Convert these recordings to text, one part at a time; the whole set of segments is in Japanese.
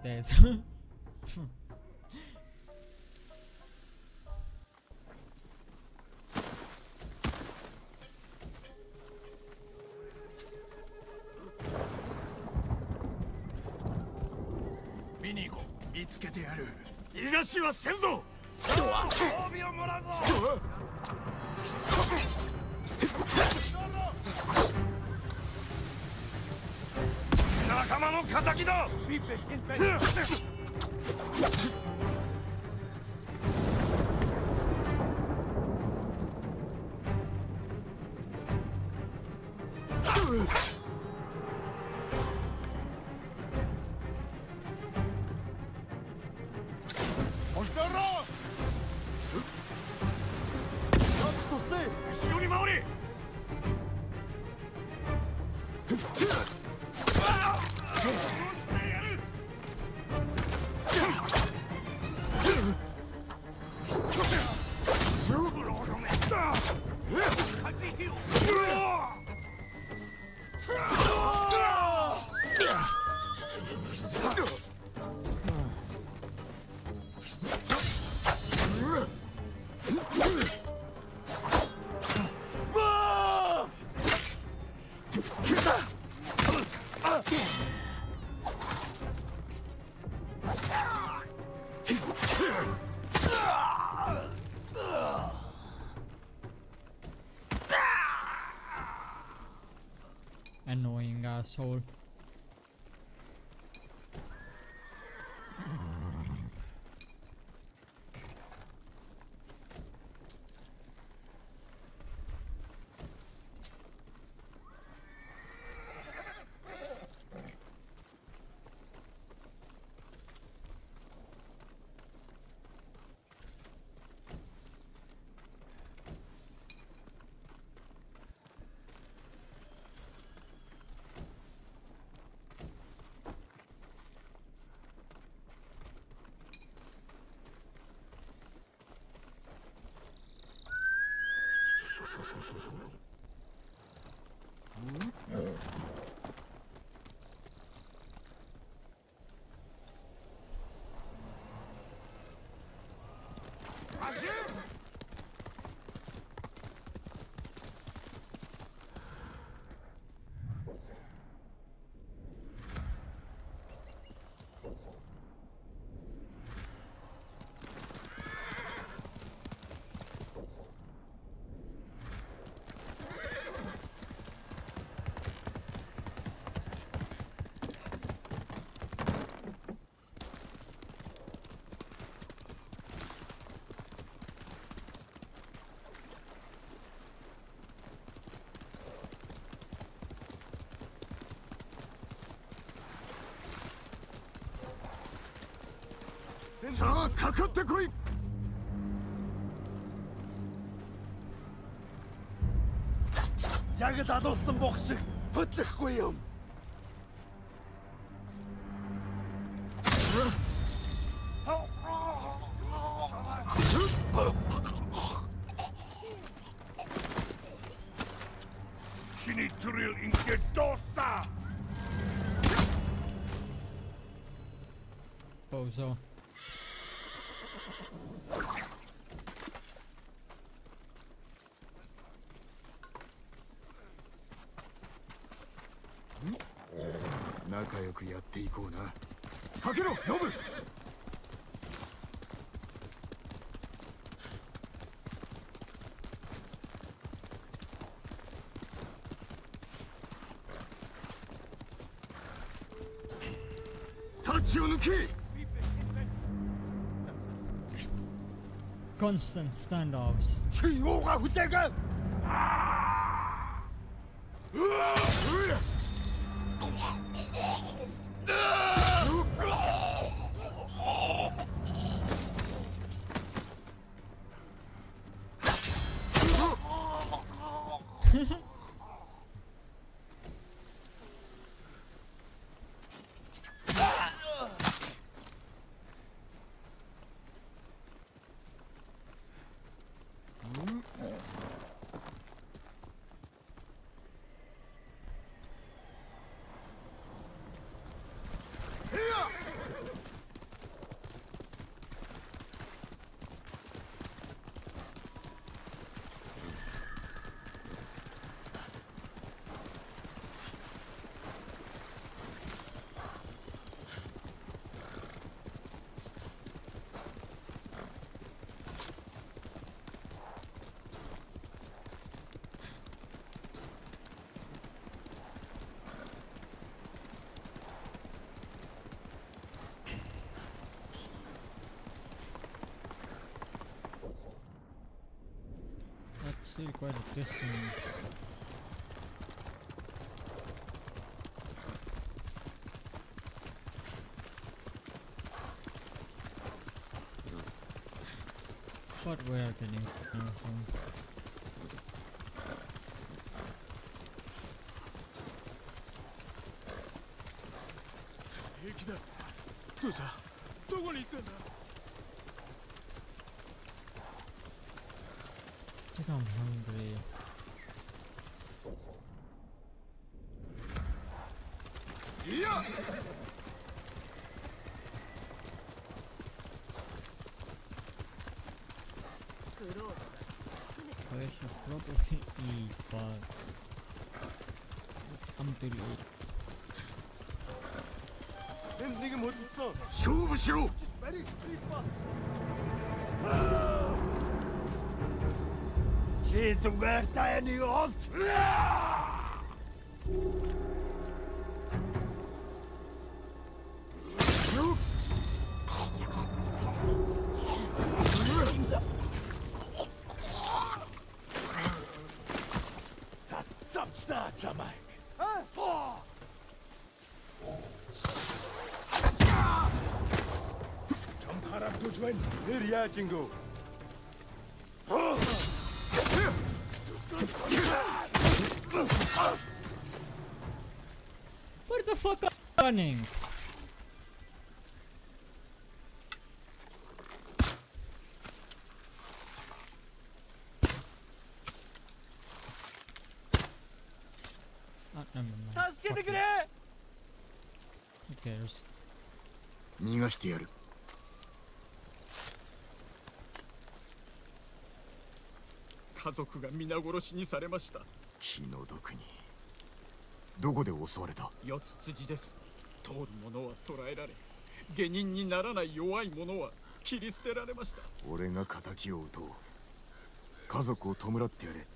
dead. Minigo, 見つけてやる。逃がしはせんぞ。装備をもらうぞ。仲間の敵だ。後ろに回れ。 Annoying asshole.さあかかってこい。 Яг л алуулсан бох шиг хөдлөхгүй юм. Чиний төрөл ингээд дуусаа. Bozo. Naka yoku yatte ikou na. Kakero, Nobu! 立ちを抜け! Constant standoffs. 中央が降っていく! still quite a distance. But we are getting from. I think I'm hungry. Yeah. I should probably eat, but I'm too late. 네가 못 있어. 勝負しろ Shit, where are you all? Das Zapfstaat, Jamaik. 좀 가랍도 좋아해. 느리야, 친구. Where the fuck are you running? Never mind. Fuck it. Who cares? 逃がしてやる家族が皆殺しにされました。 気の毒にどこで襲われた四つ辻です。通る者は捕らえられ、下人にならない弱い者は切り捨てられました。 俺が仇を討とう家族を弔ってやれ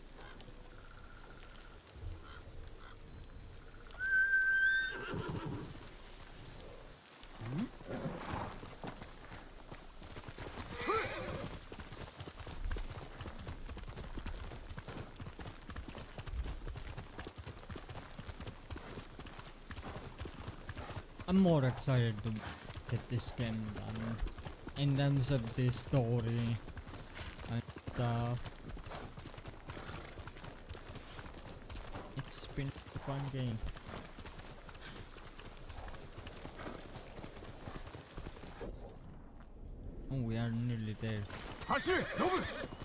I'm more excited to get this game done in terms of the story and stuff. It's been a fun game. Oh, we are nearly there. 走れロブ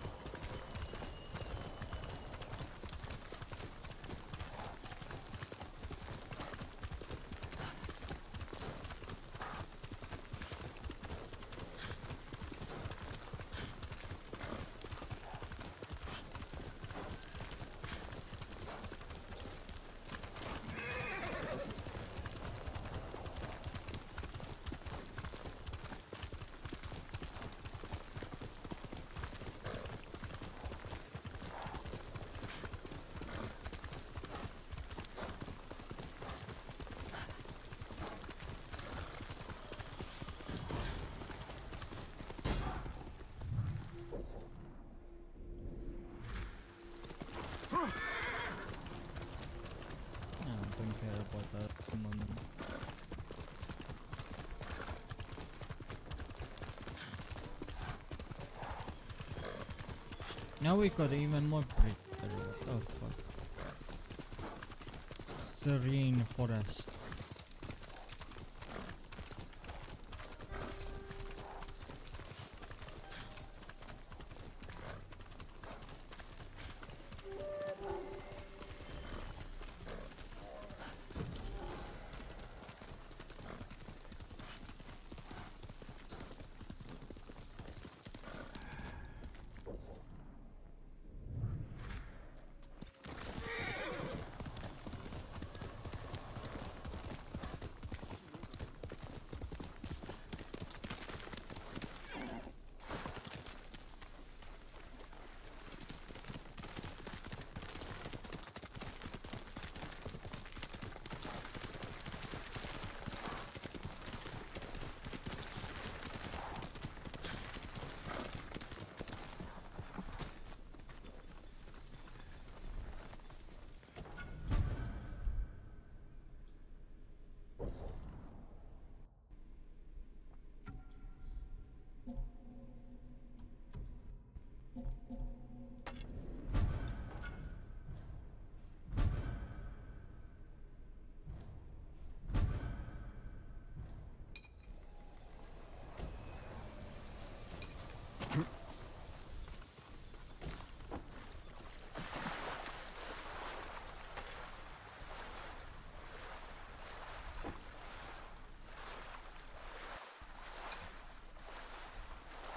Don't care about that at the moment. Now we got even more bridge. What the fuck? Serene forest.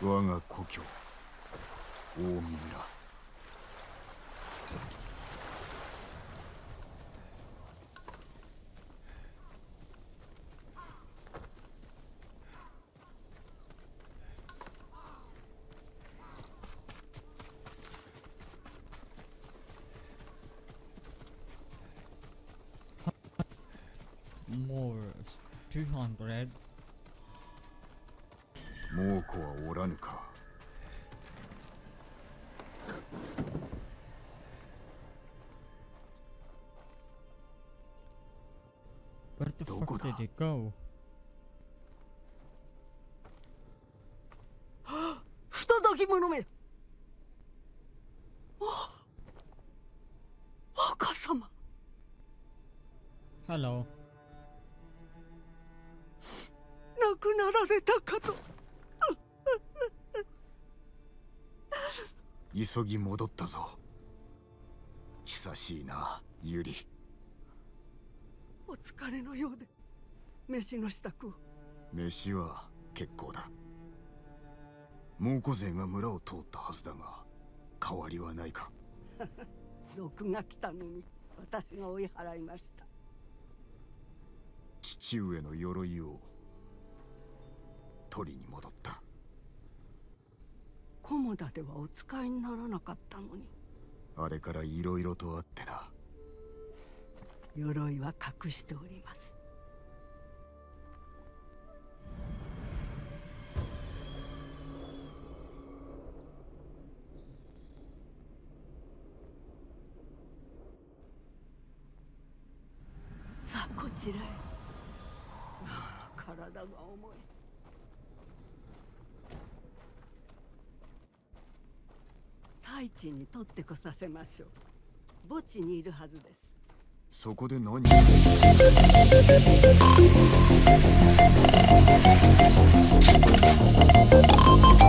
我が故郷近江村。 More 200. 猛虎はおらぬか。 Where the fuck did it go? 不届き者め。赤様。 Hello. 亡くなられたかと。 急ぎ戻ったぞ。久しいな、ユリ。 お疲れのようで、飯の支度を。 飯は結構だ。猛虎勢が村を通ったはずだが、変わりはないか。 賊が来たのに私が追い払いました。 父上の鎧を取りに戻った。 菰田ではお使いにならなかったのに。 あれからいろいろとあってな。 鎧は隠しております。さあこちらへ。体が重い。太一に取ってこさせましょう。墓地にいるはずです。 そこで何？